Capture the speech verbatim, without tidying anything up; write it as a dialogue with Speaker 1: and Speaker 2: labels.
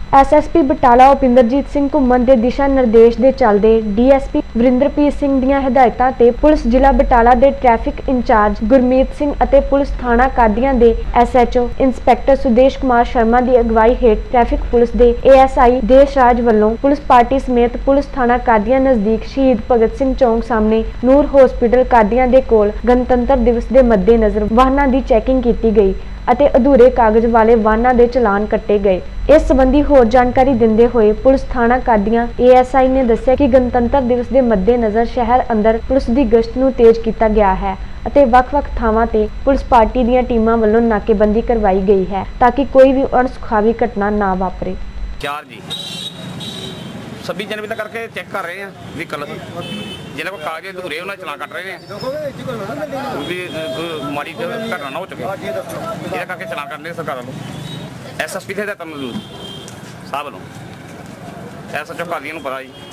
Speaker 1: S S P Batala Upinderjit Singh Ghumman ਦੇ ਦਿਸ਼ਾ ਨਿਰਦੇਸ਼ ਦੇ ਚੱਲਦੇ D S P Varinderpreet Singh ਦੀਆਂ ਹਦਾਇਤਾਂ ਤੇ ਪੁਲਿਸ ਜ਼ਿਲ੍ਹਾ ਬਟਾਲਾ ਦੇ ਟ੍ਰੈਫਿਕ ਇੰਚਾਰਜ ਗੁਰਮੀਤ ਸਿੰਘ ਅਤੇ ਪੁਲਿਸ ਥਾਣਾ ਕਾਦੀਆਂ ਦੇ S H O inspector Sudesh Kumar Sharma ਦੀ ਅਗਵਾਈ ਹੇਠ ਟ੍ਰੈਫਿਕ ਪੁਲਿਸ ਦੇ ਏ ਐਸ ਆਈ ਦੇਸ਼ ਰਾਜ ਵੱਲੋਂ ਪੁਲਿਸ ਪਾਰਟੀ ਸਮੇਤ ਪੁਲਿਸ ਥਾਣਾ ਕਾਦੀਆਂ ਨਜ਼ਦੀਕ ਸ਼ਹੀਦ ਭਗਤ ਸਿੰਘ ਚੌਂਕ ਸਾਹਮਣੇ ਨੂਰ ਹਸਪੀਟਲ ਕਾਦੀਆਂ ਦੇ ਕੋਲ ਗਣਤੰਤਰ ਦਿਵਸ ਦੇ ਮੱਦੇਨਜ਼ਰ ਵਾਹਨਾਂ ਦੀ ਚੈਕਿੰਗ ਕੀਤੀ ਗਈ ਅਤੇ ਅਧੂਰੇ ਕਾਗਜ਼ ਵਾਲੇ ਵਾਹਨਾਂ ਦੇ ਚਲਾਨ ਕੱਟੇ ਗਏ। ਇਸ ਸੰਬੰਧੀ ਹੋਰ ਜਾਣਕਾਰੀ ਦਿੰਦੇ ਹੋਏ ਪੁਲਿਸ ਥਾਣਾ ਕਾਦੀਆਂ ਏ ਐਸ ਆਈ ਨੇ ਦੱਸਿਆ ਕਿ ਗਣਤੰਤਰ ਦਿਵਸ ਦੇ ਮੱਦੇਨਜ਼ਰ ਸ਼ਹਿਰ ਅੰਦਰ ਪੁਲਿਸ ਦੀ ਗਸ਼ਤ ਨੂੰ ਤੇਜ਼ ਕੀਤਾ ਗਿਆ ਹੈ ਅਤੇ ਵੱਖ-ਵੱਖ ਥਾਵਾਂ ਤੇ ਪੁਲਿਸ ਪਾਰਟੀ ਦੀਆਂ ਟੀਮਾਂ ਵੱਲੋਂ ਨਾਕੇਬੰਦੀ ਕਰਵਾਈ ਗਈ ਹੈ ਤਾਂ ਕਿ ਕੋਈ ਵੀ ਅਣਸੁਖਾਵੀ ਘਟਨਾ ਨਾ ਵਾਪਰੇ।
Speaker 2: ਚਾਰ ਜੀ छब्बीस जनवरी तक करके चेक कर रहे हैं व्हीकल जिन्हें को कागज अधूरे उन्हें चलान कट रहे हैं भी माड़ी घटना ना हो चुकी ये करके चलान करने सरकार वालों एस एस पी थे तमजूद साहब वालों एस एच ओ कादियां पता जी।